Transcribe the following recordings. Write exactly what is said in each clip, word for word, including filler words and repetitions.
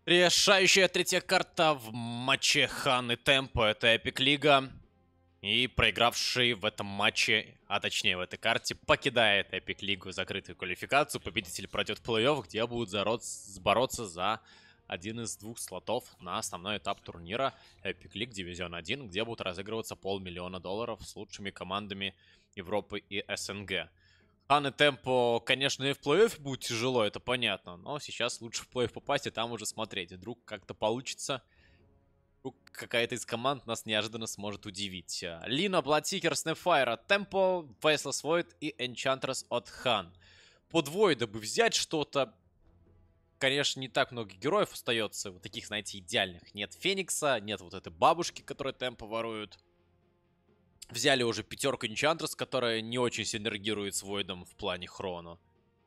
Решающая третья карта в матче Хан и Темпо. Это Эпик Лига. И проигравший в этом матче, а точнее в этой карте, покидает Эпик Лигу закрытую квалификацию. Победитель пройдет плей-офф, где будут бороться за один из двух слотов на основной этап турнира Эпик Лиг Дивизион один, где будут разыгрываться полмиллиона долларов с лучшими командами Европы и СНГ. Хан и Темпо, конечно, и в плей-офф будет тяжело, это понятно. Но сейчас лучше в плей-офф попасть и там уже смотреть. Вдруг как-то получится. Вдруг какая-то из команд нас неожиданно сможет удивить. Лина, Бладсикер, Снэпфайр от Темпо, Фейслес Войд и Энчантрес от Хан. Под Войда бы взять что-то. Конечно, не так много героев остается. Вот таких, знаете, идеальных. Нет Феникса, нет вот этой бабушки, которая Темпо ворует. Взяли уже пятерку Энчантрес, которая не очень синергирует с Войдом в плане хроно.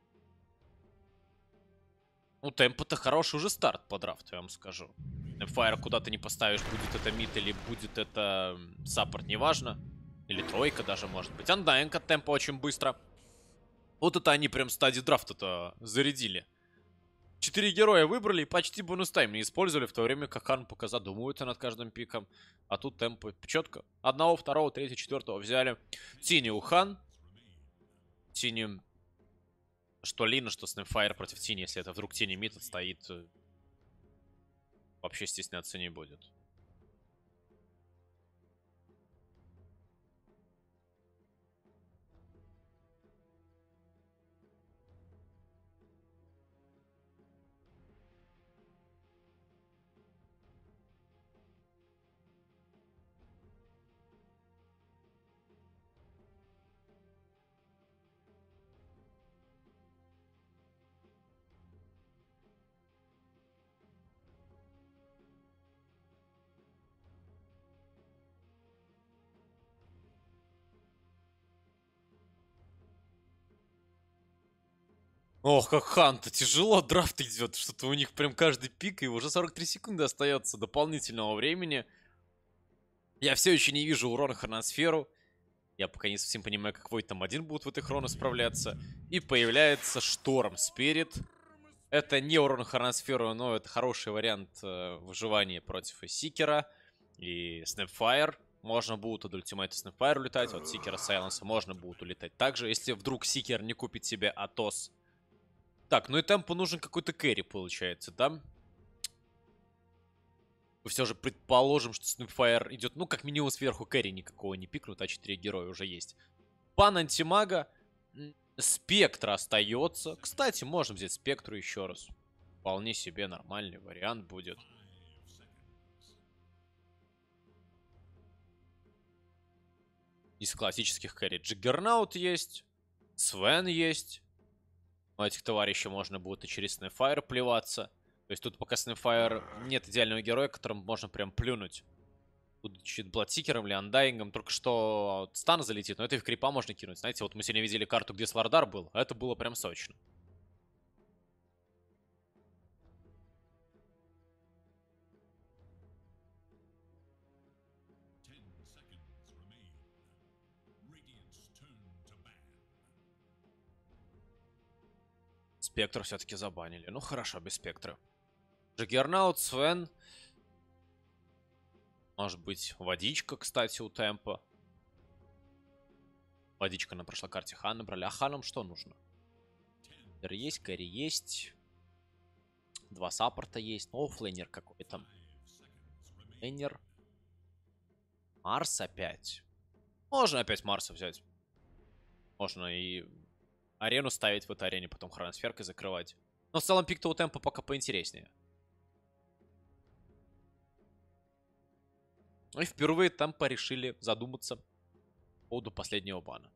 Ну, Темпо-то хороший уже старт по драфту, я вам скажу. Фаер куда-то не поставишь, будет это мид или будет это саппорт, неважно. Или тройка даже, может быть. Undying от Темпо очень быстро. Вот это они прям стадии драфта-то зарядили. Четыре героя выбрали и почти бонус тайм не использовали, в то время как Хан пока задумывается над каждым пиком. А тут Темпо четко. Одного, второго, третьего, четвертого взяли. Тини у Хан. Тини... Что Лина, что Снэпфайр против Тини, если это вдруг Тини мид отстоит, вообще стесняться не будет. Ох, как Хан-то тяжело драфт идет. Что-то у них прям каждый пик, и уже сорок три секунды остается дополнительного времени. Я все еще не вижу урона хроносферу. Я пока не совсем понимаю, как Войд там один будет в этой хроно справляться. И появляется Шторм Спирит. Это не урон хроносферу, но это хороший вариант э, выживания против и Сикера, и Снэпфайр. Можно будет от ультимейта Снэпфайр улетать, от Сикера Сайленса можно будет улетать также, если вдруг Сикер не купит себе Атос. Так, ну и Темпу нужен какой-то кэрри, получается, да? Мы все же предположим, что Снэпфайр идет, ну, как минимум сверху кэрри никакого не пикнут, а четыре героя уже есть. Пан антимага. Спектр остается. Кстати, можем взять Спектру еще раз. Вполне себе нормальный вариант будет. Из классических кэрри Джиггернаут есть. Свен есть. У этих товарищей можно будет и через Снэпфайр плеваться. То есть тут пока Снэпфайр нет идеального героя, которым можно прям плюнуть. Будучи Бладсикером или Андайингом, только что стан залетит, но это и в крипа можно кинуть. Знаете, вот мы сегодня видели карту, где Слардар был, а это было прям сочно. Спектр все-таки забанили. Ну хорошо, без спектра. Джаггернаут, Свен. Может быть, водичка, кстати, у Темпа. Водичка на прошлой карте Хан набрали. А Ханом что нужно? Есть, Кэрри есть. Два саппорта есть. О, флейнер какой-то. Флейнер. Марс опять. Можно опять Марса взять. Можно и арену ставить в этой арене, потом хроносферкой закрывать. Но в целом пик-то у Темпа пока поинтереснее. И впервые Темпа решили задуматься по поводу последнего бана.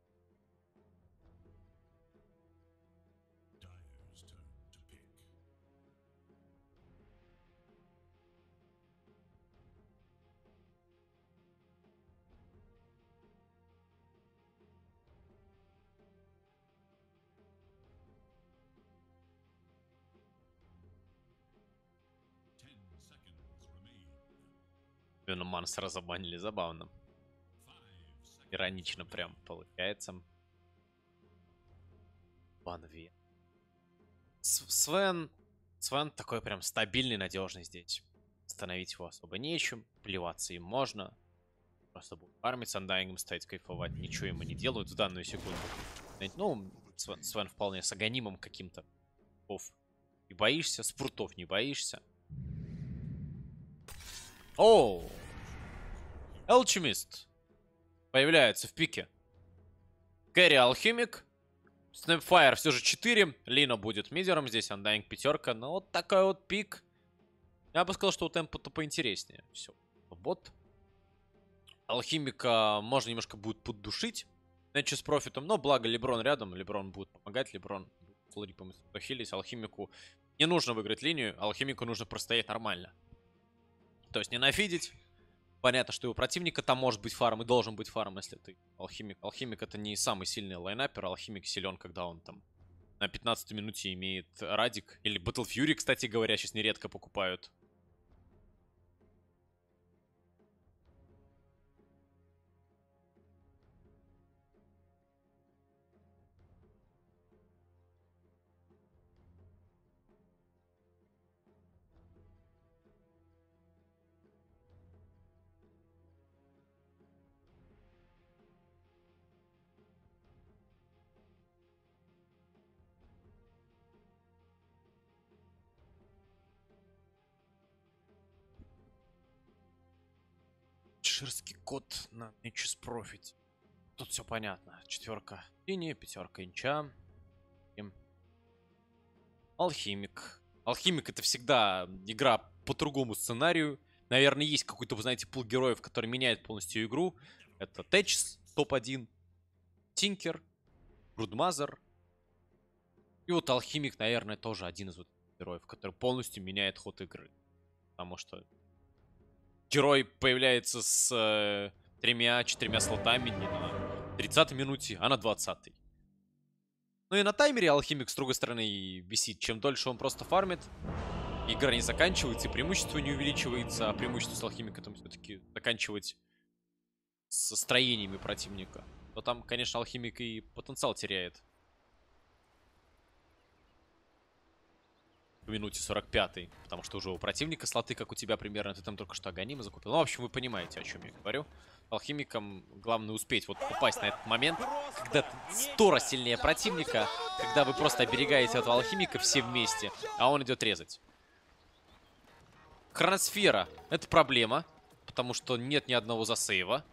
Именно Мансера забанили, забавно. Иронично прям получается. Банве. Свен Свен такой прям стабильный, надежный здесь. Остановить его особо нечем. Плеваться им можно. Просто будет фармить с Undying, стоять кайфовать. Ничего ему не делают в данную секунду. Ну, Свен, Свен вполне с аганимом каким-то. Оф. Не боишься? Спрутов не боишься? Оу! Alchemist появляется в пике. Кэрри Алхимик. Snapfire все же четыре. Лина будет мидером. Здесь Undying пятерка. Но вот такой вот пик. Я бы сказал, что у темпа-то поинтереснее. Все. Бот. Алхимика можно немножко будет поддушить. Нечи с профитом. Но благо Леброн рядом. Леброн будет помогать. Леброн фулрипом похилить. Алхимику не нужно выиграть линию. Алхимику нужно простоять нормально. То есть не нафидить. Понятно, что и у противника там может быть фарм и должен быть фарм, если ты алхимик. Алхимик это не самый сильный лайнапер, алхимик силен, когда он там на пятнадцатой минуте имеет радик. Или Battle Fury, кстати говоря, сейчас нередко покупают. Шерский код на Nature's Profit. Тут все понятно. Четверка линии, пятерка инча. И... Алхимик. Алхимик это всегда игра по другому сценарию. Наверное, есть какой-то, вы знаете, пул героев, который меняет полностью игру. Это Тэчс, топ один. Тинкер. Грудмазер. И вот Алхимик, наверное, тоже один из вот героев, который полностью меняет ход игры. Потому что герой появляется с э, тремя-четырьмя слотами не на тридцатой минуте, а на двадцатой. Ну и на таймере Алхимик, с другой стороны, висит. Чем дольше он просто фармит, игра не заканчивается, и преимущество не увеличивается, а преимущество с Алхимиком все-таки заканчивать со строениями противника. То там, конечно, Алхимик и потенциал теряет. В минуте сорок пятой, потому что уже у противника слоты, как у тебя примерно, ты там только что аганима закупил. Ну, в общем, вы понимаете, о чем я говорю. Алхимикам главное успеть вот попасть на этот момент, когда ты сто раз сильнее противника, когда вы просто оберегаете этого алхимика все вместе, а он идет резать. Хроносфера — это проблема, потому что нет ни одного засейва.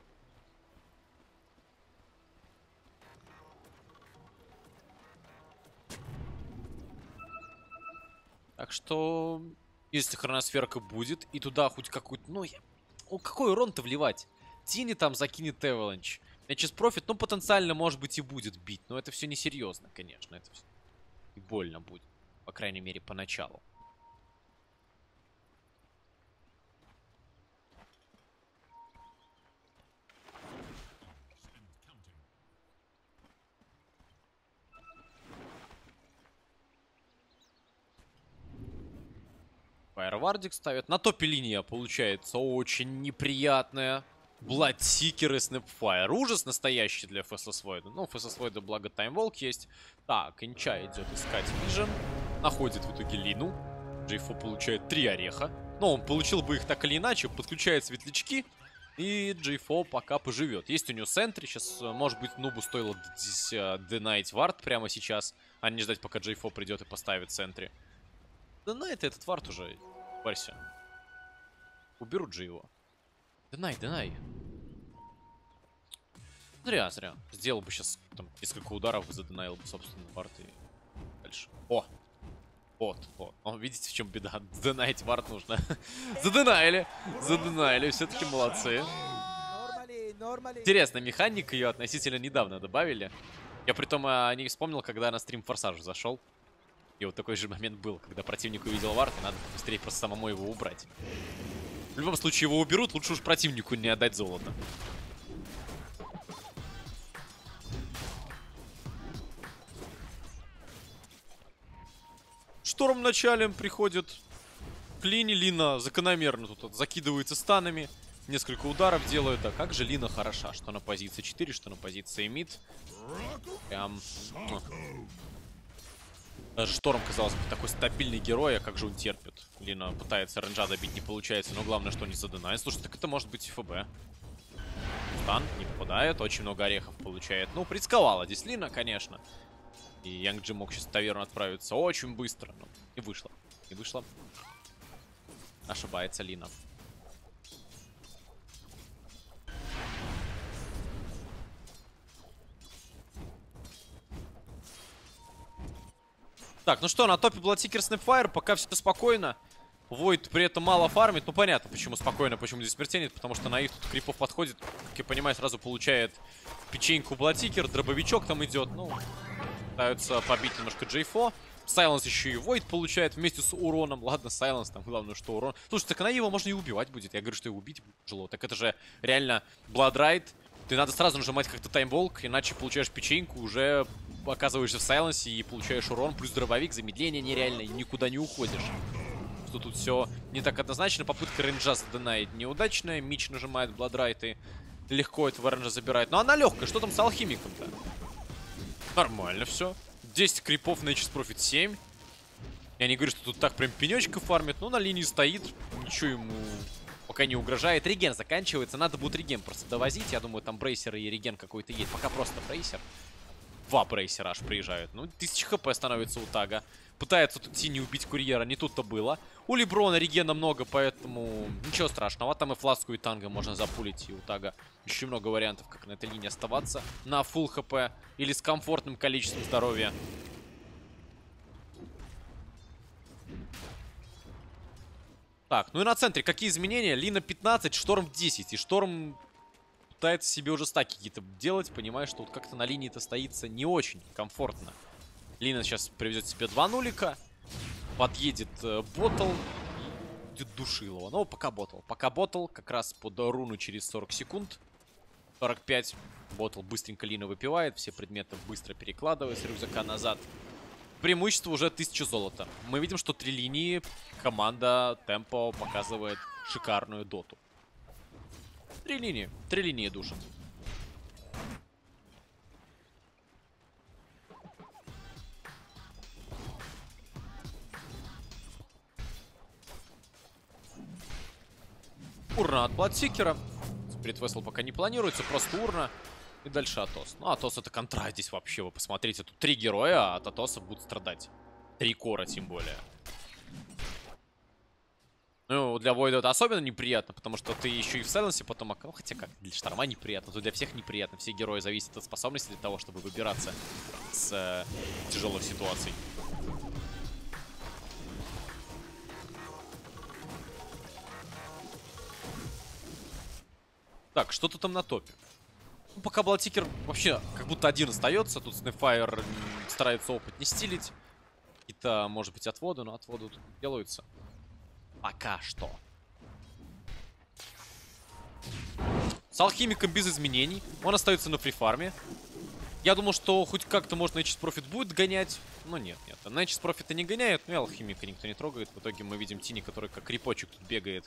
Так что, если хроносферка будет, и туда хоть какой-то... Ну, я... О, какой урон-то вливать? Тини там закинет Эваланч. Nature's Profit, ну, потенциально, может быть, и будет бить. Но это все несерьезно, конечно. Это все... И больно будет. По крайней мере, поначалу. Фаервардик ставит. На топе линия получается очень неприятная. Бладсикер и Снэпфайр. Ужас настоящий для Фэсслес Войда. Ну, Фэсслес Войда, благо, Таймволк есть. Так, Инча идет искать Вижен. Находит в итоге Лину. Джейфо получает три ореха. Но он получил бы их так или иначе. Подключает светлячки. И Джейфо пока поживет. Есть у него сентри. Сейчас, может быть, Нубу стоило здесь денайт вард прямо сейчас. А не ждать, пока Джейфо придет и поставит сентри. Денайт этот вард уже. Варься. Уберут же его. Денай, денай. Зря, зря. Сделал бы сейчас там несколько ударов и заденаил бы, собственно, вард и дальше. О! Вот, вот. О, видите, в чем беда? Денайт вард нужно. Заденаили. Заденаили. Все-таки молодцы. Интересная механика. Ее относительно недавно добавили. Я притом а, не вспомнил, когда на стрим Форсаж зашел. И вот такой же момент был, когда противник увидел вард, и надо быстрее просто самому его убрать. В любом случае его уберут, лучше уж противнику не отдать золото. Шторм началем приходит к Лине. Лина закономерно тут закидывается станами. Несколько ударов делают. Да как же Лина хороша. Что на позиции четыре, что на позиции мид. Прям... Даже Шторм, казалось бы, такой стабильный герой, а как же он терпит? Лина пытается ренджа добить, не получается, но главное, что не задонает. Слушай, так это может быть ФБ. Стан не попадает, очень много орехов получает. Ну, предсковала здесь Лина, конечно. И Янг Джи мог сейчас в таверну отправиться очень быстро. Но не вышло. Не вышло. Ошибается Лина. Так, ну что, на топе Bloodseeker Snapfire, пока все спокойно. Войд при этом мало фармит. Ну, понятно, почему спокойно, почему здесь смертенит. Потому что на их тут крипов подходит. Как я понимаю, сразу получает печеньку Bloodseeker. Дробовичок там идет. Ну, пытаются побить немножко Джейфо. Сайленс еще и Войд получает вместе с уроном. Ладно, Сайленс, там главное, что урон. Слушай, так на его можно и убивать будет. Я говорю, что его убить тяжело. Так это же реально Bloodride. Ты надо сразу нажимать как-то таймболк, иначе получаешь печеньку, уже оказываешься в сайленсе и получаешь урон. Плюс дробовик, замедление нереально, и никуда не уходишь. Что тут все не так однозначно. Попытка рейнджа задонает неудачная. Мич нажимает Bloodride и легко этого рейнджа забирает. Но она легкая. Что там с алхимиком-то? Нормально все. десять крипов на эйч эс Profit семь. Я не говорю, что тут так прям пенечка фармит. Но на линии стоит. Ничего ему пока не угрожает. Реген заканчивается. Надо будет реген просто довозить. Я думаю, там брейсер и реген какой-то есть. Пока просто брейсер. Два брейсера аж приезжают. Ну, тысяча хп становится у Тага. Пытается тут Тини убить курьера. Не тут-то было. У Леброна регена много, поэтому ничего страшного. Там и фласку, и танго можно запулить. И у Тага еще много вариантов, как на этой линии оставаться. На фулл хп. Или с комфортным количеством здоровья. Так, ну и на центре какие изменения? Лина пятнадцать, Шторм десять. И Шторм пытается себе уже стаки какие-то делать, понимая, что вот как-то на линии-то стоится не очень комфортно. Лина сейчас привезет себе два нулика. Подъедет э, Ботл. Будет душилово. Ну, пока Ботл. Пока Ботл как раз под руну через сорок секунд. сорок пять. Ботл быстренько Лина выпивает. Все предметы быстро перекладывает с рюкзака назад. Преимущество уже тысяча золота. Мы видим, что три линии команда Темпо показывает шикарную доту. Три линии. Три линии душат. Урна от Bloodseeker. Спирит Вессел пока не планируется. Просто урна. И дальше Атос. Ну, Атос это контра здесь вообще. Вы посмотрите, тут три героя, а от Атоса будут страдать. Три кора тем более. Ну, для Войда это особенно неприятно, потому что ты еще и в сайленсе потом... Ну, хотя как, для Шторма неприятно, то для всех неприятно. Все герои зависят от способности для того, чтобы выбираться с э, тяжелых ситуаций. Так, что-то там на топе. Ну, пока Bloodseeker вообще как будто один остается. Тут Snapfire старается опыт не стилить. Какие-то, может быть, отводы, но отводы тут делаются. Пока что. С алхимиком без изменений. Он остается на фрифарме. Я думал, что хоть как-то можно эйч эс Profit будет гонять. Но нет, нет. На эйч эс Profit не гоняют, но и алхимика никто не трогает. В итоге мы видим Тини, который как крипочек тут бегает.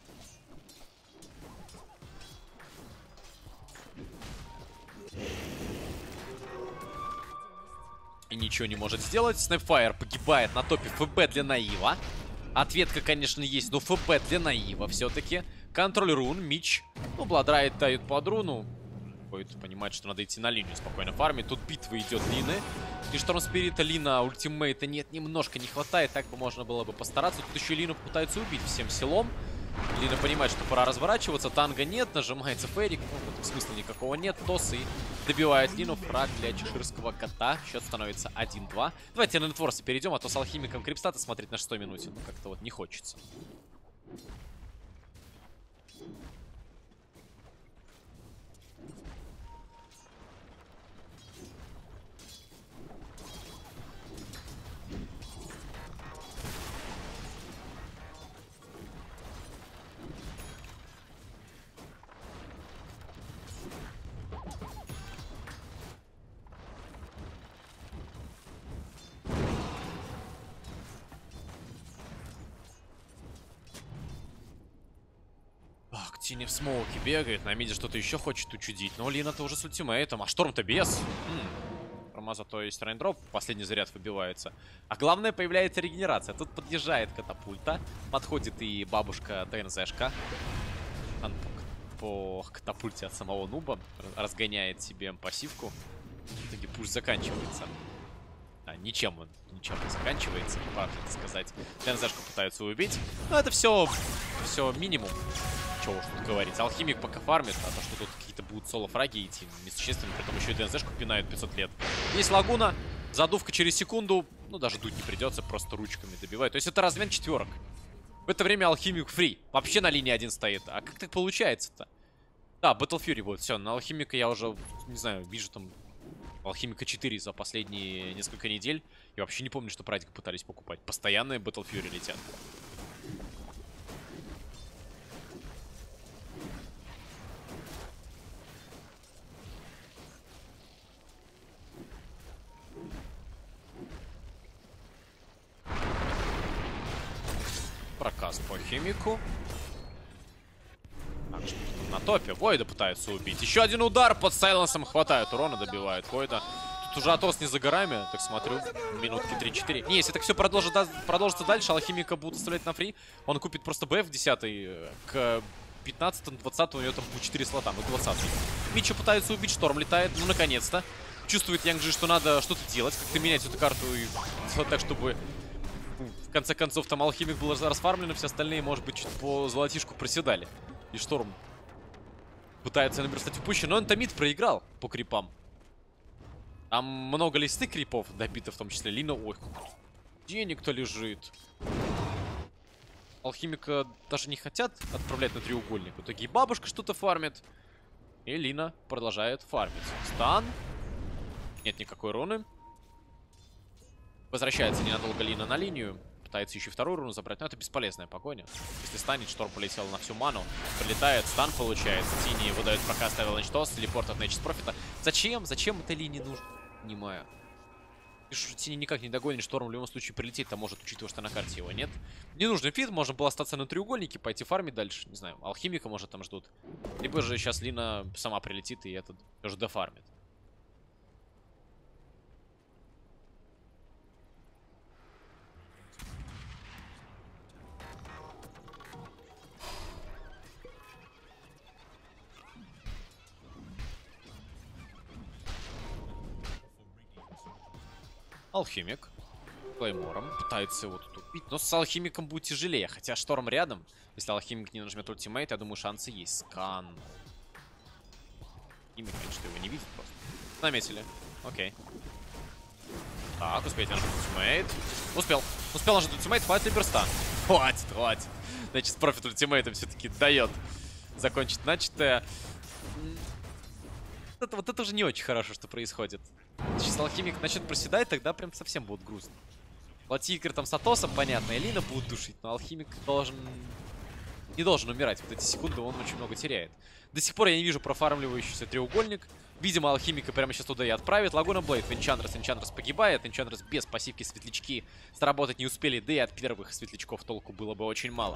И ничего не может сделать. Snapfire погибает на топе ФБ для Наива. Ответка, конечно, есть, но ФБ для Наива все-таки. Контроль рун, Мич. Ну, Bloodride дают под руну. Будет понимать, что надо идти на линию спокойно фармить. Тут битва идет Лины. И Шторм Спирита, Лина, ультимейта нет, немножко не хватает. Так бы можно было бы постараться. Тут еще Лину пытаются убить всем силом. Лина понимает, что пора разворачиваться. Танга нет, нажимается Ферик. Ну, смысла никакого нет. Тос и добивает Лину. Фраг для чеширского кота. Счет становится один-два. Давайте на Нетворса перейдем, а то с алхимиком Крипстата смотреть на шестой минуте. Ну, как-то вот не хочется. Тини в смоуке бегает, на миде что-то еще хочет учудить. Но Лина-то уже с ультимейтом, а Шторм-то без. М-м. шторма, зато есть рейндроп. Последний заряд выбивается. А главное, появляется регенерация. Тут подъезжает катапульта. Подходит и бабушка ТНЗшка. Он по катапульте от самого нуба разгоняет себе пассивку. В итоге пуш заканчивается. А, ничем он, ничем не заканчивается, правда это сказать. ТНЗшку пытаются убить. Но это все, все минимум. Чего уж тут говорить. Алхимик пока фармит, а то, что тут какие-то будут соло-фраги идти, несущественно. При том еще и ДНЗшку пинают пятьсот лет. Есть лагуна, задувка через секунду. Ну, даже дуть не придется, просто ручками добивает. То есть это размен четверок. В это время Алхимик фри. Вообще на линии один стоит. А как так получается-то? Да, Battle Fury вот, все. На Алхимика я уже, не знаю, вижу там Алхимика четыре за последние несколько недель. Я вообще не помню, что прадика пытались покупать. Постоянные Battle Fury летят. Проказ по Химику. Так, что на топе. Войда пытаются убить. Еще один удар под сайленсом. Хватает урона, добивает Войда. Тут уже Атос не за горами, так смотрю. Минутки три-четыре. Не, если так все продолжит, продолжится дальше, Алхимика будут оставлять на фри. Он купит просто БФ десятый. К пятнадцатому-двадцатому у него там будет четыре слота. Ну, двадцатый. Митча пытается убить, Шторм летает. Ну, наконец-то. Чувствует Янгджи, что надо что-то делать. Как-то менять эту карту и вот так, чтобы... В конце концов, там Алхимик был расфармлен, все остальные, может быть, чуть по золотишку проседали. И Шторм пытается наверстать упущенное, но он Томит проиграл по крипам. Там много листы крипов добито, в том числе Лина. Ой, денег-то лежит. Алхимика даже не хотят отправлять на треугольник. В итоге и бабушка что-то фармит. И Лина продолжает фармить. Стан. Нет никакой руны. Возвращается ненадолго Лина на линию. Пытается еще вторую руну забрать, но это бесполезная погоня. Если станет, Шторм полетел на всю ману. Прилетает, стан получается. Тини выдает прокаст Avalanche Toss, телепорт от Nature's Prophet. Зачем? Зачем этой линии нужно? Не понимаю. Тини никак не догонит, Шторм в любом случае прилететь-то может, учитывая, что на карте его нет. Не нужен фит, можно было остаться на треугольнике, пойти фармить дальше. Не знаю, Алхимика может там ждут. Либо же сейчас Лина сама прилетит и этот тоже дофармит. Алхимик Клеймором пытается его тут убить, но с Алхимиком будет тяжелее, хотя Шторм рядом. Если Алхимик не нажмет ультимейт, я думаю, шансы есть. Скан. Алхимик, конечно, его не видит просто. Наметили. Окей. Так, успеть нажать ультимейт. Успел. Успел нажать ультимейт, хватит ли берста? Хватит, хватит. Значит, профит ультимейтом все-таки дает закончить начатое. Это, вот это уже не очень хорошо, что происходит. Сейчас Алхимик начнет проседать, тогда прям совсем будет грустно. Латикер там с Атосом, понятно, Элина будут душить, но Алхимик должен... не должен умирать. Вот эти секунды он очень много теряет. До сих пор я не вижу профармливающийся треугольник. Видимо, Алхимика прямо сейчас туда и отправит. Лагуна Блейд в Энчандрес. Энчандрес погибает. Энчандрес без пассивки светлячки сработать не успели. Да и от первых светлячков толку было бы очень мало.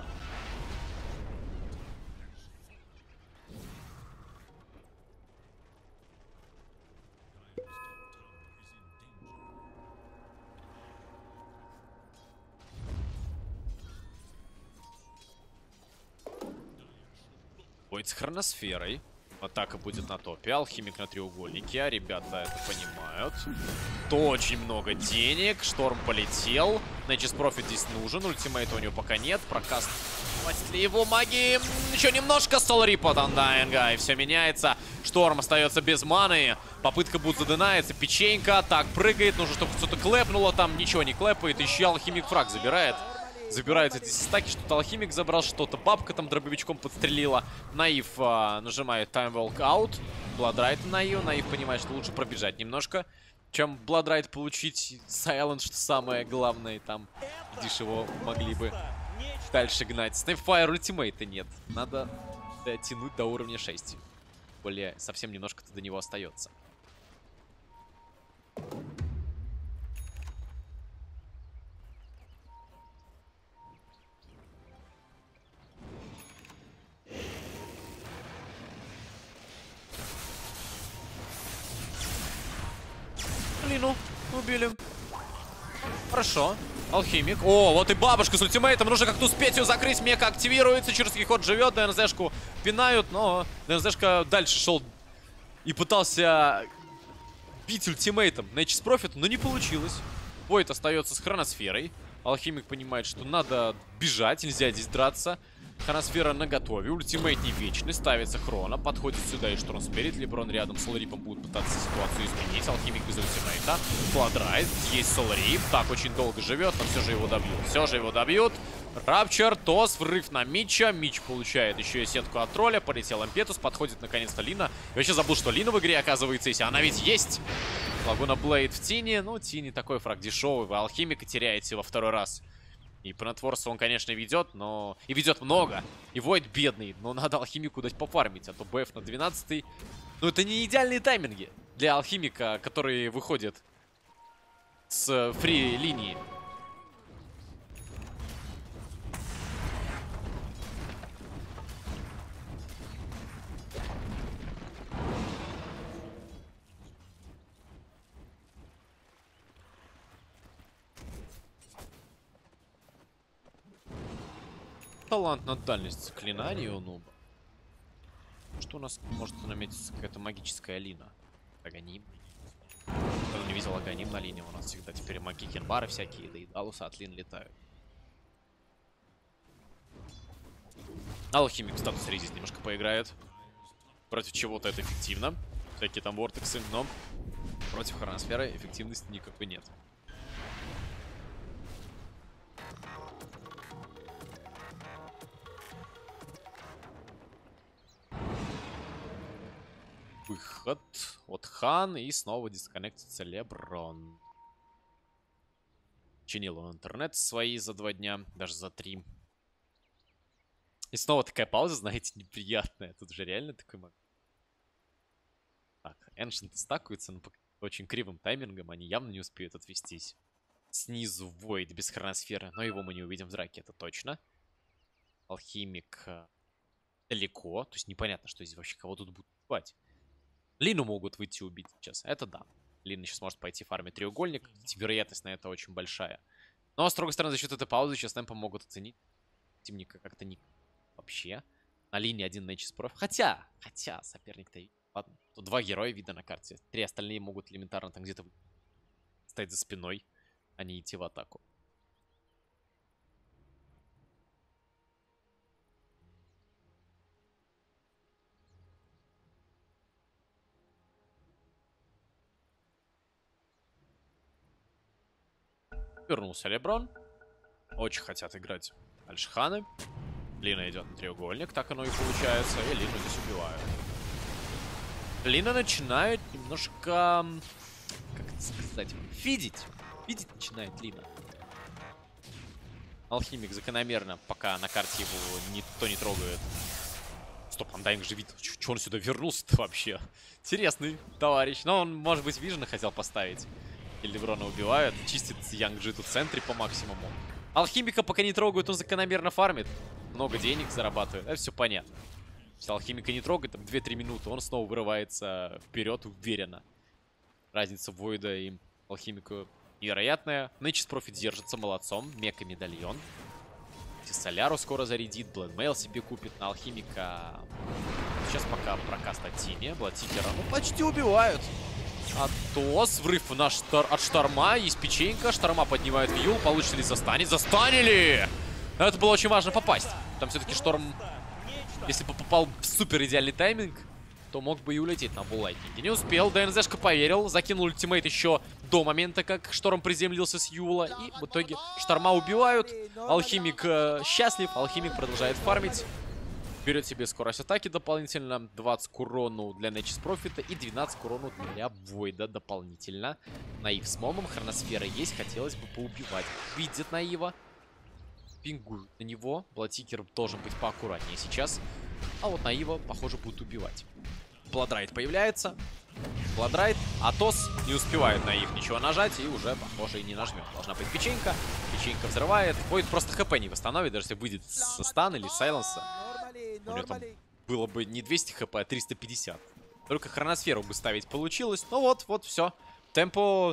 С хроносферой. Атака будет на топе. Алхимик на треугольнике. А ребята это понимают. То очень много денег. Шторм полетел. Nature's Prophet здесь нужен. Ультимейта у него пока нет. Прокаст. Хватит ли его магии? Еще немножко. Soul Rip от Undying. И все меняется. Шторм остается без маны. Попытка будет задынается. Печенька. Так, прыгает. Нужно, чтобы что-то клэпнуло. Там ничего не клэпает. Еще Алхимик фраг забирает. Забираются эти стаки, что-то Алхимик забрал, что-то бабка там дробовичком подстрелила. Наив а, нажимает Time Walk Out. Бладрайт на Наив. Наив понимает, что лучше пробежать немножко, чем Бладрайт получить. Silent, что самое главное. Там, видишь, его могли бы дальше гнать. Снайпфайр ультимейта нет. Надо дотянуть до уровня шесть. Более совсем немножко-то до него остается. убили. Хорошо. Алхимик. О, вот и бабушка с ультимейтом. Нужно как-то успеть ее закрыть. Мека активируется. Чурский ход живет. ДНЗшку пинают. Но ДНЗшка дальше шел и пытался бить ультимейтом Nature's Prophet, но не получилось. Войд остается с хроносферой. Алхимик понимает, что надо бежать. Нельзя здесь драться. Хроносфера наготове, ультимейт не вечный, ставится хрона, подходит сюда и Шторм Спирит, Леброн рядом с Соларипом будет пытаться ситуацию изменить, Алхимик без ультимейта, Фладрайт, есть Соларип, так очень долго живет, но все же его добьют, все же его добьют. Рапчер, Тос, врыв на Мича, Мич получает еще и сетку от тролля, полетел Импетус, подходит наконец-то Лина. Я вообще забыл, что Лина в игре оказывается, если она ведь есть. Лагуна Блейд в Тине, ну Тини такой фраг дешевый, вы Алхимика теряете во второй раз. И понатворство он, конечно, ведет, но... И ведет много. И Войд бедный, но надо Алхимику дать пофармить. А то БФ на двенадцатый. Ну, это не идеальные тайминги для Алхимика, который выходит с фри-линии. Талант на дальность заклинания у нуба. Что у нас может наметиться какая-то магическая лина? Аганим. Кто не видел Аганим на линии, у нас всегда теперь маги Кенбары всякие, да и Далуса от лин летают. Алхимик статус Резис немножко поиграет. Против чего-то это эффективно. Всякие там вортексы, но против хроносферы эффективности никакой нет. Выход от Хан, и снова дисконнектится Леброн. Чинил он интернет свои за два дня, даже за три. И снова такая пауза, знаете, неприятная. Тут же реально такой момент. Так, Эншенты стакаются, но по очень кривым таймингам они явно не успеют отвестись. Снизу Войд без хроносферы, но его мы не увидим в драке, это точно. Алхимик далеко, то есть непонятно, что здесь вообще кого тут будут убивать. Лину могут выйти убить сейчас. Это да. Лина сейчас может пойти фармить треугольник. Вероятность на это очень большая. Но, с другой стороны, за счет этой паузы сейчас темпа могут оценить. Тимника как-то не... Вообще. На линии один Nature's Prophet. Хотя, хотя, соперник-то... Ладно, тут два героя видно на карте. Три остальные могут элементарно там где-то стоять за спиной, а не идти в атаку. Вернулся Леброн. Очень хотят играть Альшханы. Лина идет на треугольник, так оно и получается. И Лину здесь убивают. Лина начинает немножко... Как это сказать? Фидить. Фидить начинает Лина. Алхимик закономерно, пока на карте его никто не трогает. Стоп, Undying же видел. Чё он сюда вернулся-то вообще? Интересный товарищ. Но он, может быть, Вижена хотел поставить. И Леброна убивают. Чистит Янг Джит в центре по максимуму. Алхимика пока не трогают, он закономерно фармит. Много денег зарабатывает. Это все понятно. Если Алхимика не трогает, там две-три минуты, он снова вырывается вперед уверенно. Разница Войда и Алхимика невероятная. Nature's Prophet держится молодцом. Мека медальон. Соляру скоро зарядит. Блэдмейл себе купит на Алхимика. Сейчас пока прокаст от Тини. Бладтикера, ну, почти убивают. Атос, врыв на штар... от Шторма, есть печенька, Шторма поднимает вью, получится ли застанить? Застанили! Это было очень важно попасть. Там все-таки Шторм, если бы попал в супер идеальный тайминг, то мог бы и улететь на буллайтинге. Не успел, ДНЗшка поверил, закинул ультимейт еще до момента, как Шторм приземлился с Юла, и в итоге Шторма убивают. Алхимик э, счастлив, Алхимик продолжает фармить. Берет себе скорость атаки дополнительно, двадцать к урону для Nature's Prophet и двенадцать к урону для Войда дополнительно. Наив с Момом, хроносфера есть, хотелось бы поубивать. Видит Наива, пингует на него, Бладтикер должен быть поаккуратнее сейчас. А вот Наива, похоже, будет убивать. Бладрайт появляется, Бладрайт, Атос не успевает Наив ничего нажать и уже, похоже, и не нажмет. Должна быть печенька, печенька взрывает, Войд просто хп не восстановит, даже если выйдет со стана или сайленса. У него там было бы не двести хп, а триста пятьдесят. Только хроносферу бы ставить получилось. Ну вот, вот, все. Темпо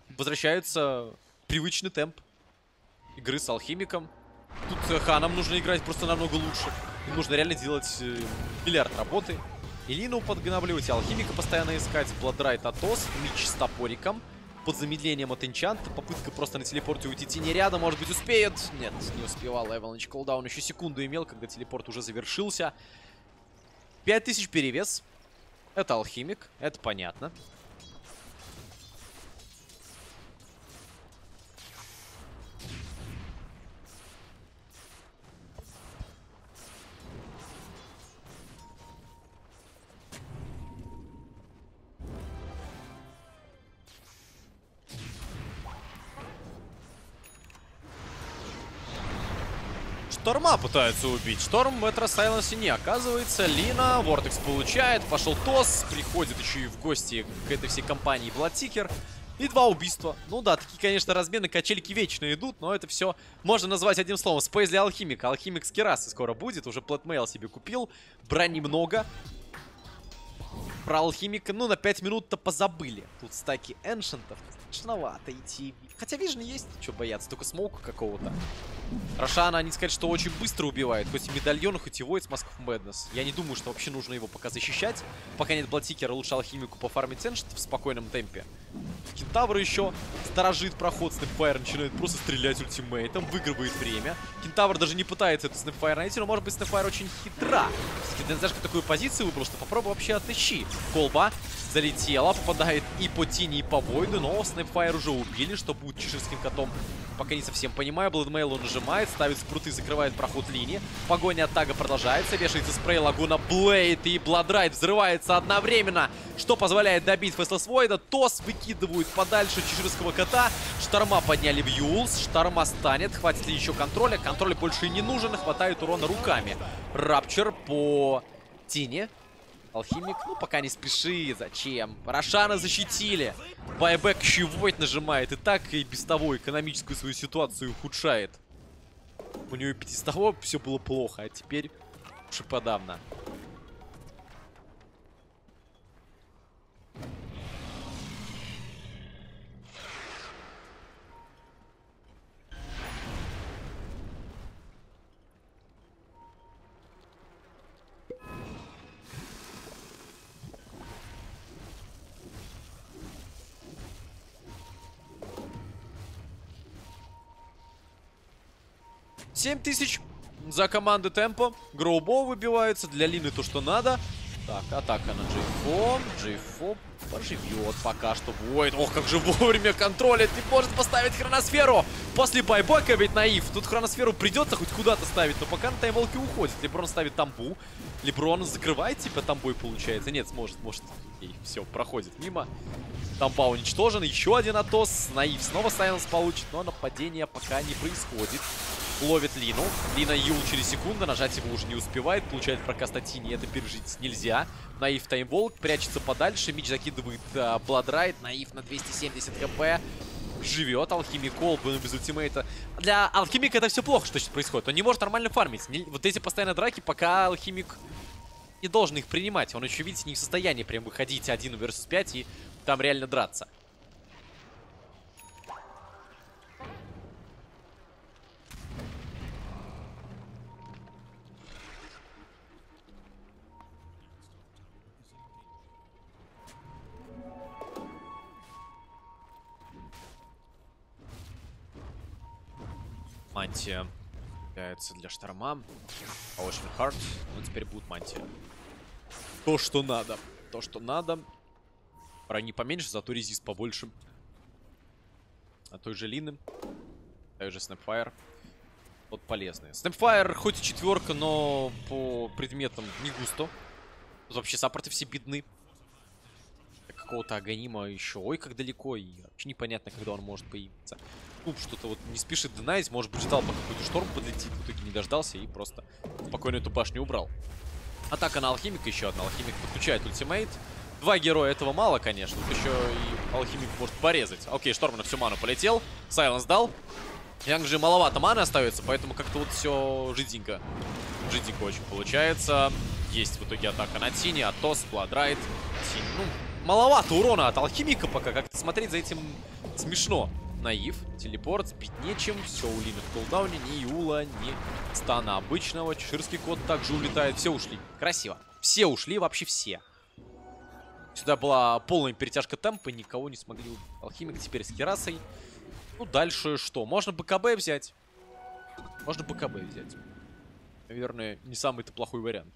возвращается привычный темп игры с Алхимиком. Тут Ханам нужно играть просто намного лучше. Им нужно реально делать э, миллиард работы. И Лину подгнобливать, и Алхимика постоянно искать. Бладрайт Атос, Мич с топориком. Под замедлением от энчанта. Попытка просто на телепорте уйти Тини рядом. Может быть, успеет? Нет, не успевал. Avalanche Колдаун еще секунду имел, когда телепорт уже завершился. пять тысяч перевес. Это Алхимик, это понятно. Шторма пытаются убить. Шторм в Metro Silence не оказывается. Лина, Вортекс получает. Пошел Тос. Приходит еще и в гости к этой всей компании Бладсикер. И два убийства. Ну да, такие, конечно, размены качельки вечно идут, но это все можно назвать одним словом. Спейс для Алхимика. Алхимик с Керасы скоро будет. Уже Плэтмейл себе купил. Брони много. Про Алхимика, ну, на пять минут-то позабыли. Тут стаки эншентов. Страшновато идти. Хотя Вижн есть, что бояться, только смоука какого-то. Рошана, они сказать, что очень быстро убивает. Хоть и медальон, хоть и Void с Mask of Madness. Я не думаю, что вообще нужно его пока защищать. Пока нет Бладсикера, лучше Алхимику пофармить эншентов в спокойном темпе. Кентавр еще сторожит проход. Снэпфайр начинает просто стрелять ультимейтом, выигрывает время. Кентавр даже не пытается эту Снэпфайр найти, но может быть Снэпфайр очень хитра. Дензашка такую позицию выбрал, что попробуй вообще отыщи. Колба залетела, попадает и по Тини, и по Войду, но Снэпфайр уже убили, что будет чеширским котом. Пока не совсем понимаю. Бладмейл он нажимает, ставит спруты, закрывает проход линии. Погоня от Тага продолжается, вешается спрей, Лагуна Блейд и Бладрайт взрывается одновременно, что позволяет добить Фэслес Войда. Тос выкидывают подальше чеширского кота. Шторма подняли в Юлс, Шторма станет, хватит ли еще контроля? Контроль больше и не нужен, хватает урона руками. Рапчер по Тине. Алхимик, ну пока не спеши, зачем? Рошана защитили. Байбек еще и Войд нажимает. И так и без того экономическую свою ситуацию ухудшает. У него и без того все было плохо, а теперь уж и подавно. семь тысяч за команды темпо. Гроубоу выбивается. Для Лины то, что надо. Так, атака на Джейфо. Джейфо поживет пока что. Войд. Ох, как же вовремя контролит. Не может поставить хроносферу. После байбека ведь наив. Тут хроносферу придется хоть куда-то ставить. Но пока на таймволке уходит. Леброн ставит тамбу. Леброн закрывает типа тамбой, получается. Нет, сможет, может. И все, проходит мимо. Тамба уничтожен. Еще один Атос. Наив снова Сайленс получит. Но нападение пока не происходит. Ловит Лину. Лина Юл через секунду. Нажать его уже не успевает. Получает прокаст от Тини. Это пережить нельзя. Наив таймволк. Прячется подальше. Мич закидывает а, Бладрайт. Наив на двести семьдесят хп. Живет. Алхимик колбу, но без ультимейта. Для Алхимика это все плохо, что сейчас происходит. Он не может нормально фармить. Не, вот эти постоянные драки, пока Алхимик не должен их принимать. Он еще, видите, не в состоянии прям выходить один версус пять и там реально драться. Мантия является для Шторма. Ocean Heart. Ну, теперь будет мантия. То, что надо. То, что надо. Брони поменьше, зато резист побольше. А той же Лины. Той же Снэпфайр. Вот полезные. Снэпфайр хоть и четверка, но по предметам не густо. Тут вообще саппорты все бедны. Какого-то Аганима еще. Ой, как далеко. И вообще непонятно, когда он может появиться. Клуб что-то вот не спешит динайить. Может быть, ждал, пока какой-то шторм подлетит. В итоге не дождался и просто спокойно эту башню убрал. Атака на Алхимика. Еще одна. Алхимик подключает ультимейт. Два героя этого мало, конечно. Тут еще и Алхимик может порезать. Окей, шторм на всю ману полетел. Сайленс дал. Янг же маловато маны остается, поэтому как-то вот все жиденько. Жиденько очень получается. Есть в итоге атака на Тини. Атос, Бладрайт. Тини, ну... Маловато урона от Алхимика пока. Как-то смотреть за этим Смешно. Наив, телепорт, сбить нечем. Все у Лины в кулдауне. Ни Юла, ни стана обычного. Чеширский кот также улетает. Все ушли. Красиво. Все ушли, вообще все. Сюда была полная перетяжка темпа. Никого не смогли убить. Алхимик теперь с Керасой. Ну, дальше что? Можно БКБ взять. Можно БКБ взять. Наверное, не самый-то плохой вариант.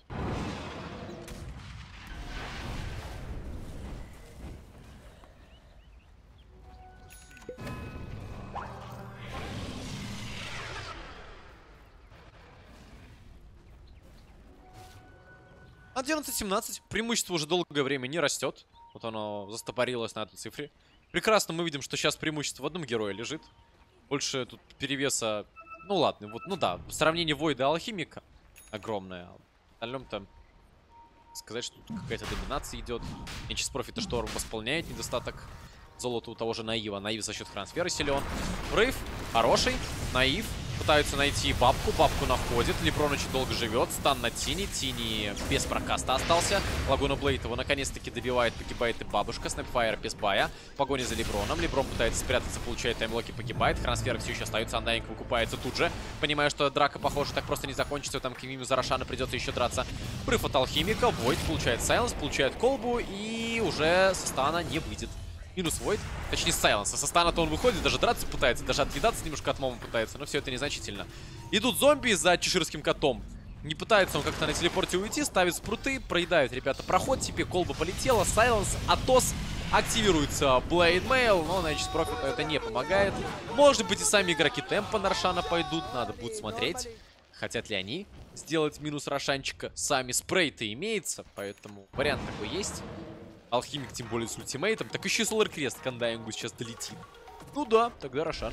одиннадцать семнадцать. Преимущество уже долгое время не растет. Вот оно застопорилось на этой цифре. Прекрасно мы видим, что сейчас преимущество в одном герое лежит. Больше тут перевеса... Ну ладно, вот, ну да, сравнение Войда и Алхимика огромное. В остальном-то сказать, что тут какая-то доминация идет. Нечис Профита Шторм восполняет недостаток золота у того же Наива. Наив за счет трансфера силен. Брейв хороший. Наив пытаются найти бабку. Бабку находит. Леброн очень долго живет. Стан на Тини. Тини без прокаста остался. Лагуна Блейд его наконец-таки добивает. Погибает и бабушка. Снэпфайр без бая. Погоня за Леброном. Леброн пытается спрятаться, получает таймлоки, погибает. Трансфер все еще остается. Андайнг выкупается тут же. Понимая, что драка, похоже, так просто не закончится. Там к мимо за Рошана придется еще драться. Прыв от Алхимика. Войд получает сайленс, получает колбу. И уже со стана не выйдет. Минус Войд. Точнее, с сайленса. Со стана-то он выходит, даже драться пытается, даже отъедаться немножко от мома пытается. Но все это незначительно. Идут зомби за чеширским котом. Не пытается он как-то на телепорте уйти. Ставит спруты. Проедают ребята проход. Теперь колба полетела. Сайленс. Атос. Активируется Blade Mail. Но Night's Prophet это не помогает. Может быть, и сами игроки темпа на Рошана пойдут. Надо будет смотреть. Хотят ли они сделать минус Рошанчика. Сами спрей-то имеется. Поэтому вариант такой есть. Алхимик, тем более с ультимейтом. Так еще и Солар Крест к Андайнгу сейчас долетит. Ну да, тогда Рошан.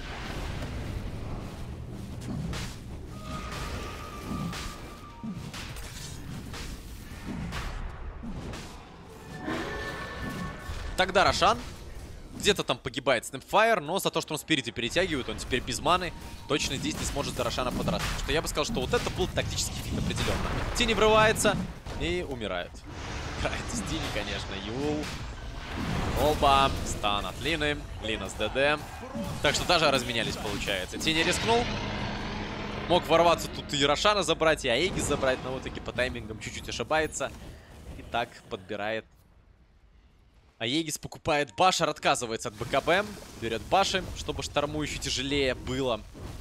Тогда Рошан. Где-то там погибает Снэпфайр, но за то, что он спереди перетягивает, он теперь без маны, точно здесь не сможет за Рошана подраться. Потому что я бы сказал, что вот это был тактический фит определенно. Тени врывается и умирает. Играет с Тини, конечно, Юл. Колба, стан от Лины, Лина с ДД. Так что даже разменялись, получается. Тени рискнул. Мог ворваться тут и Рошана забрать, и Аегис забрать, но в итоге по таймингам чуть-чуть ошибается. И так подбирает. Аегис покупает Башар, отказывается от БКБ. Берет Баши, чтобы шторму еще тяжелее было.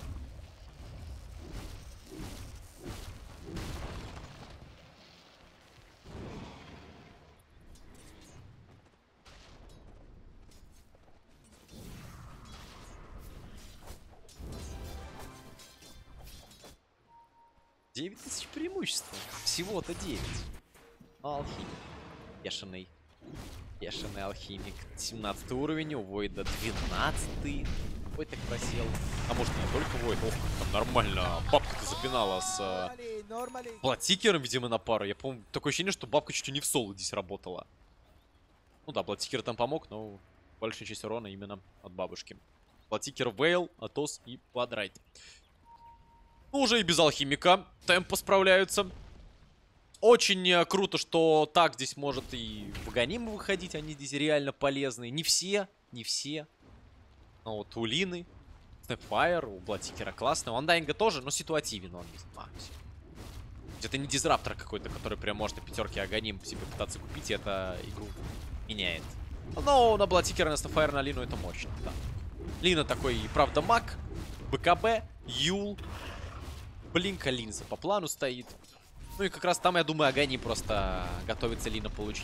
девять тысяч преимущества. Всего-то девять. Но алхимик. Бешеный. Бешеный алхимик. семнадцатый уровень. У Войда двенадцатый. Ой, так просел. А может, не только Войд. Ох, как там нормально. Бабка-то запинала с э, Бладсикером, видимо, на пару. Я помню, такое ощущение, что бабка чуть ли не в соло здесь работала. Ну да, Бладсикер там помог, но большая часть урона именно от бабушки. Бладсикер, Вейл, Атос и Бладрайт. Ну, уже и без алхимика темпо справляются. Очень круто, что так здесь может и в Аганимы выходить. Они здесь реально полезные. Не все, не все. Но вот у Лины, Снэпфайр, у Бладсикера классно. У Андайнга тоже, но ситуативен он. А, это не дизраптор какой-то, который прям может на пятерке Аганим себе пытаться купить, и это игру меняет. Но на Бладсикера, на Снэпфайр, на Лину это мощно, да. Лина такой, правда, маг. БКБ, Юл. Блинка линза по плану стоит. Ну и как раз там, я думаю, Агани просто готовится Лина получить.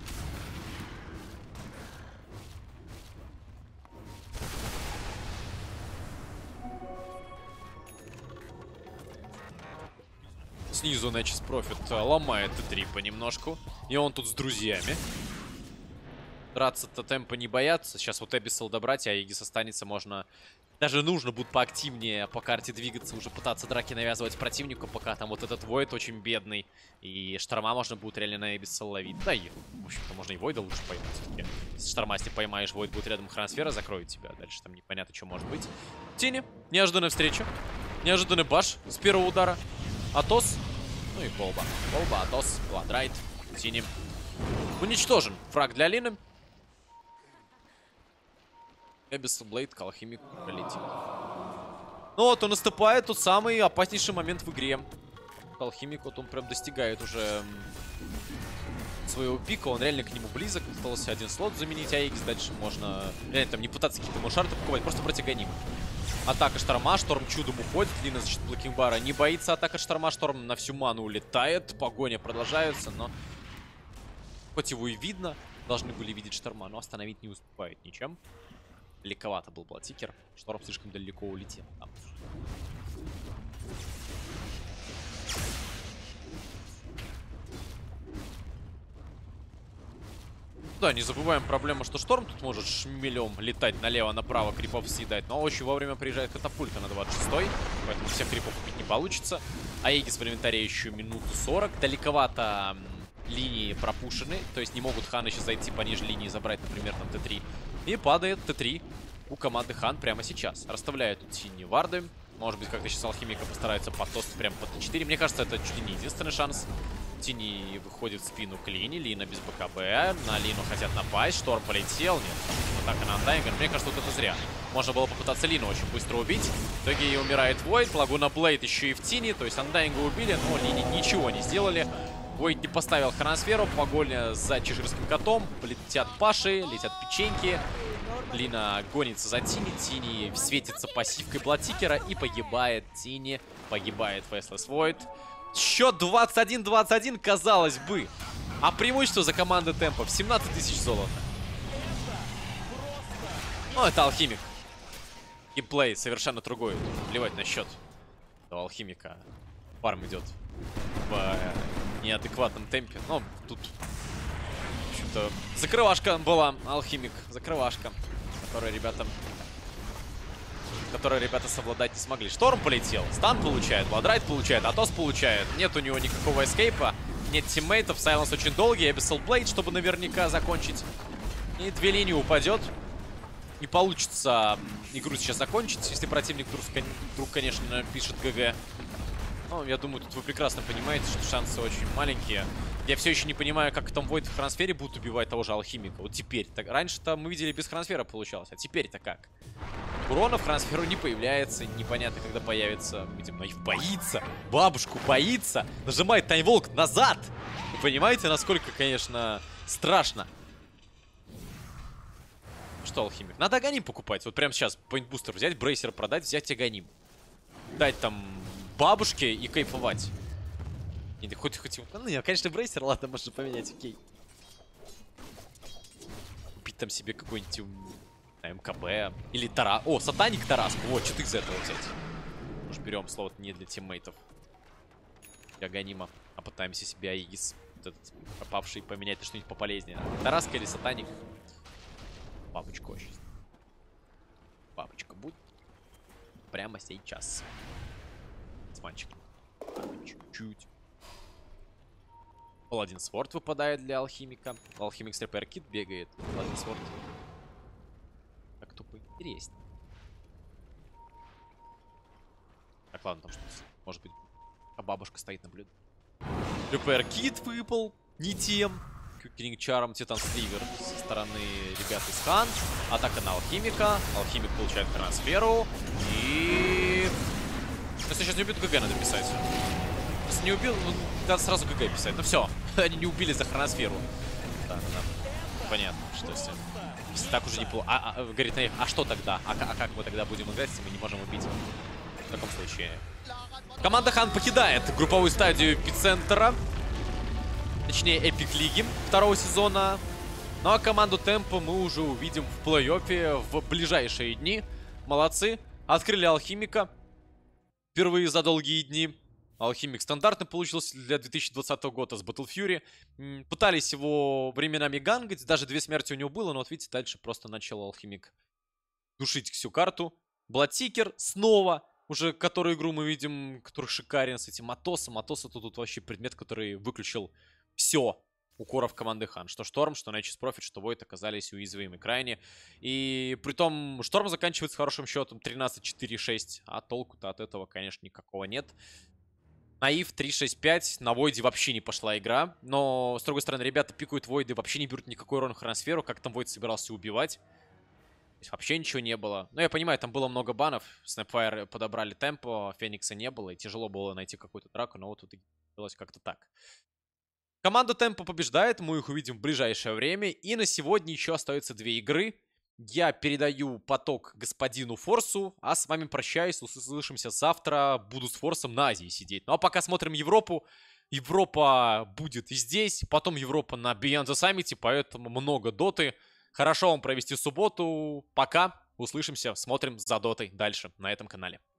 Снизу Night's Prophet ломает Т три понемножку. И он тут с друзьями. Драться-то темпа не боятся. Сейчас вот Эбиссел добрать, а Аегис останется, можно... Даже нужно будет поактивнее по карте двигаться, уже пытаться драки навязывать противнику, пока там вот этот Войд очень бедный. И Шторма можно будет реально на Эбиссел ловить. Да и, в общем-то, можно и Войда лучше поймать все-таки. Если Шторма, если поймаешь, Войд будет рядом, хроносфера закроет тебя. Дальше там непонятно, что может быть. Тени. Неожиданная встреча. Неожиданный баш с первого удара. Атос. Ну и Колба. Колба, Атос, Бладрайт, Тини. Уничтожен. Фраг для Лины. Abyssal Blade к Алхимику пролетел. Ну вот, он наступает, тот самый опаснейший момент в игре. Алхимик, вот он прям достигает уже своего пика, он реально к нему близок. Остался один слот заменить АИКС, дальше можно реально там не пытаться какие-то мушарты покупать, просто протягоним. Атака Шторма, Шторм чудом уходит, длинная защита Блокингбара не боится атака Шторма, Шторм на всю ману улетает, погоня продолжается, но хоть его и видно, должны были видеть Шторма, но остановить не успевает ничем. Далековато был Блатикер, Шторм слишком далеко улетел. Там. Да, не забываем проблему, что Шторм тут может шмелем летать налево-направо, крипов съедать. Но очень вовремя приезжает катапульта на двадцать шестой, поэтому всех крипов убить не получится. Аегис в инвентаре еще минуту сорок. Далековато линии пропушены, то есть не могут Хан еще зайти пониже линии и забрать, например, там Т три. И падает Т три у команды Хан прямо сейчас. Расставляют тут синие варды. Может быть, как-то сейчас Алхимика постарается потост прямо по Т четыре. Мне кажется, это чуть ли не единственный шанс. Тини выходит в спину к Лине. Лина без БКБ. На Лину хотят напасть. Шторм полетел. Нет. Атака на Андайнгер. Мне кажется, вот это зря. Можно было попытаться Лину очень быстро убить. В итоге и умирает Войд. Лагуна Блейд еще и в Тини. То есть Андайнга убили, но Лине ничего не сделали. Войд не поставил хроносферу. Погоня за чеширским котом. Летят Паши, летят печеньки. Лина гонится за Тини. Тини светится пассивкой Блатикера. И погибает Тини. Погибает Фейслес Войд. Счет двадцать один двадцать один, казалось бы. А преимущество за командой темпов семнадцать тысяч золота. Ну, это Алхимик. Геймплей совершенно другой. Плевать на счет. У Алхимика фарм идет в неадекватном темпе. Но тут, в общем-то, закрывашка была. Алхимик, закрывашка, которую ребята... которые ребята совладать не смогли. Шторм полетел, стан получает, Бладрайт получает, Атос получает. Нет у него никакого эскейпа, нет тиммейтов, Сайленс очень долгий, Abyssal Blade, чтобы наверняка закончить. И две линии упадет. Не получится игру сейчас закончить, если противник вдруг, вдруг конечно, напишет ГГ. Ну, я думаю, тут вы прекрасно понимаете, что шансы очень маленькие. Я все еще не понимаю, как там Войд в хроносфере будет убивать того же Алхимика. Вот теперь. Так, раньше-то мы видели без хроносфера получалось, а теперь-то как? Урона в хроносферу не появляется, непонятно, когда появится. Видимо, Наив боится, бабушку боится, нажимает таймволк назад. Вы понимаете, насколько, конечно, страшно. Что, Алхимик? Надо Аганим покупать. Вот прямо сейчас поинтбустер взять, брейсер продать, взять Аганим. Дать там бабушке и кайфовать. Или хоть, хоть... Ну, нет, конечно, брейсер, ладно, можно поменять, окей. Купить там себе какой-нибудь МКБ. Или Тарас. О, Сатаник Тарас. Вот, что ты из этого взять? Может, берем слово не для тиммейтов. Для Аганима. А пытаемся себе Аигис, вот этот пропавший, поменять на что-нибудь пополезнее. Тараска или Сатаник? Бабочка очень. Бабочка будет прямо сейчас. С мальчиком. Чуть-чуть. Паладин Сворд выпадает для Алхимика. Алхимик с Репер Кит бегает. Паладин Сворд. Как-то поинтереснее. Так, ладно, там что-то, может быть, а бабушка стоит наблюдает. Репер Кит выпал. Не тем. Кюкеринг Чаром, Титан Сливер со стороны ребят из Хан. Атака на Алхимика. Алхимик получает трансферу. И... Если сейчас не убьют, ГГ надо писать. Если не убил, ну, надо сразу ГГ писать. Ну все, они не убили за хроносферу. Да, да, да. Понятно, что если... Если так уже неплохо. А, а, говорит Наив, а что тогда? А, а как мы тогда будем играть, если мы не можем убить? В таком случае... Команда Хан покидает групповую стадию эпицентра. Точнее, Эпик Лиги второго сезона. Ну а команду Темпа мы уже увидим в плей-оффе в ближайшие дни. Молодцы. Открыли Алхимика. Впервые за долгие дни. Алхимик стандартно получился для две тысячи двадцатого года с Battle Fury. Пытались его временами гангать. Даже две смерти у него было. Но вот видите, дальше просто начал Алхимик душить всю карту. Бладсикер снова. Уже которую игру мы видим, который шикарен с этим Атосом. Атос это тут вообще предмет, который выключил все укоров команды Хан. Что Шторм, что Nature's Prophet, что Войд оказались уязвимы крайне. И притом Шторм заканчивается хорошим счетом тринадцать четыре шесть. А толку-то от этого, конечно, никакого нет. Наив три шесть пять. На Войде вообще не пошла игра. Но, с другой стороны, ребята пикают Войды, вообще не берут никакой урон в хроносферу. Как там Войд собирался убивать. есть вообще ничего не было. Ну, я понимаю, там было много банов. Snapfire подобрали темпо, Феникса не было, и тяжело было найти какую-то драку, но вот тут удалось как-то так. Команда Темпо побеждает, мы их увидим в ближайшее время. И на сегодня еще остаются две игры. Я передаю поток господину Форсу, а с вами прощаюсь, услышимся завтра. Буду с Форсом на Азии сидеть. Ну а пока смотрим Европу. Европа будет и здесь, потом Европа на Beyond the Summit, поэтому много доты. Хорошо вам провести субботу. Пока, услышимся, смотрим за дотой дальше на этом канале.